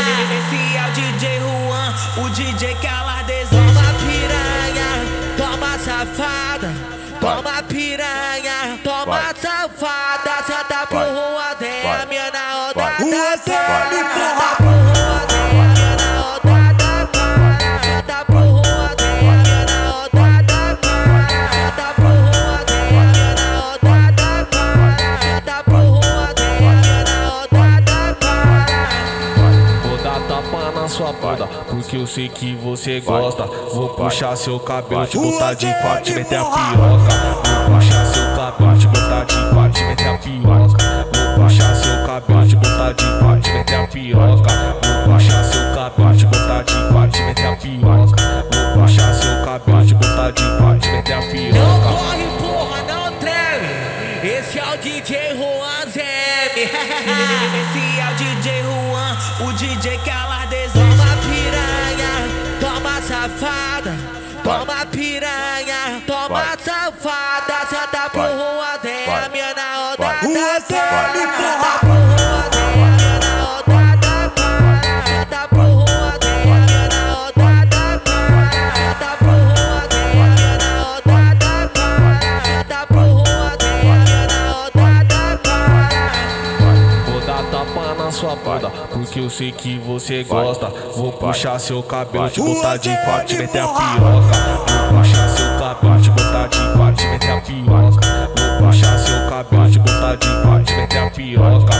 Esse é o DJ Juan, o DJ que ela deseja. Toma piranha, toma safada. Toma piranha, toma safada. Senta pro Juan, tem a minha na rodada. Senta pro Juan, tem a minha na rodada. Senta pro Juan, tem a minha na rodada. Senta pro Juan, tem a minha na rodada. Senta pro Juan, tem a minha na rodada. Vou dar tapa na sua bunda, porque eu sei que você gosta. Vou puxar seu cabelo, te botar de quatro, te meter a piroca. Vou puxar seu cabelo, te botar de quatro, te meter a piroca. Vou puxar seu cabelo, te botar de quatro, te meter a piroca. Vou puxar seu cabelo, te botar de quatro, te meter a piroca. Vou puxar seu cabelo, te botar de quatro, te meter a Não piroca. corre, porra, não treme. Esse é o DJ Juan Zeme. Esse é o DJ Juan, o DJ que ela deseja. Toma piranha, toma safada. Toma piranha, toma safada. Senta pro Juan, tem a minha na rodada. Senta pro Juan, tem a minha na rodada. Senta pro Juan, tem a minha na rodada. Senta pro Juan, tem a minha na rodada. Senta pro Juan, tem a minha na rodada. Vou dar tapa na sua bunda, porque eu sei que você gosta. Vou puxar seu cabelo, te botar de quatro, te meter a piroca. Vou puxar seu cabelo, te botar de quatro, te meter a piroca. Vou puxar seu cabelo, te botar de quatro, te meter a piroca.